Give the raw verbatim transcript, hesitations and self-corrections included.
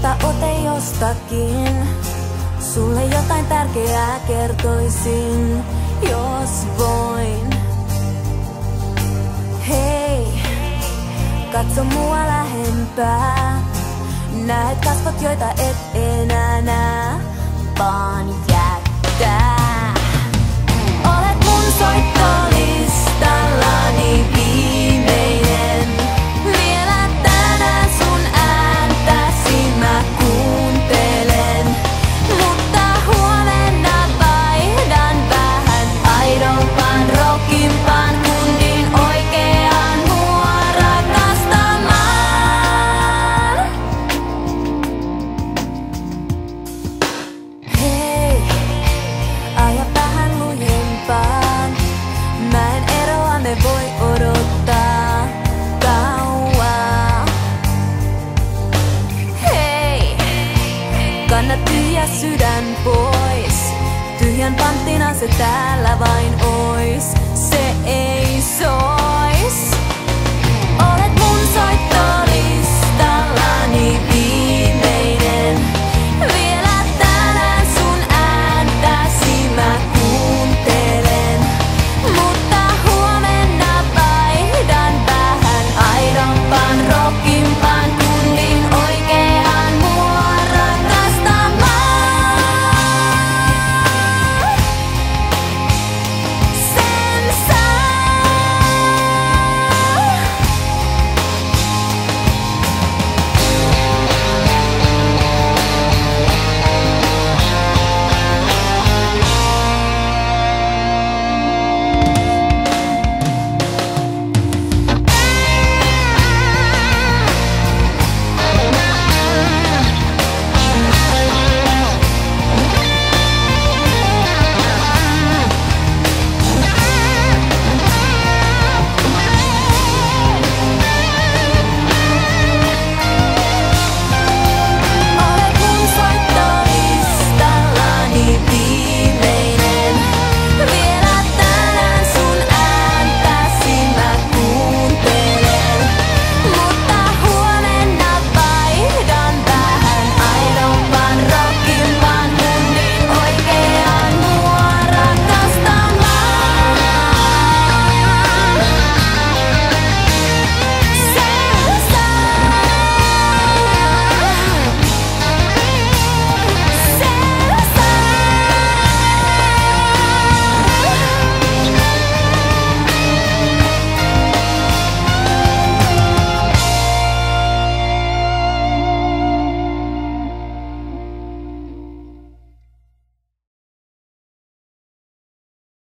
Ota ote jostakin, sulle jotain tärkeää kertoisin, jos voin. Hei, katso mua lähempää. Näet kasvot, joita et enää näe, vaan jättää. Olet mun soittolistallani viimeinen. Vielä tänään sun ääntäsi mä kuuntelen. Mutta huomenna vaihdan vähän aidompaan, rockimpaan kundin oikeaan mua rakastamaan. Hei, aja vähän lujempaan. Mä en eroa, me voi odottaa kauaa. Hei, kanna tyhjä sydän pois. Tyhjän panttina se täällä vain